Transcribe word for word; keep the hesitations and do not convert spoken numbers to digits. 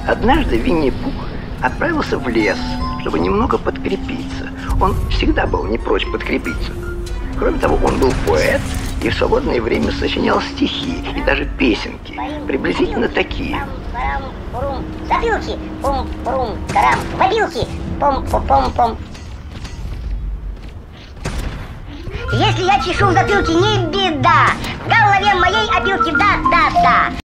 Однажды Винни-Пух отправился в лес, чтобы немного подкрепиться. Он всегда был не прочь подкрепиться. Кроме того, он был поэт и в свободное время сочинял стихи и даже песенки, приблизительно такие. Запилки, пум-пум, карам, мобилки, пом-пом-пом. Если я чешу в затылке, не беда. В голове моей опилки, да-да-да.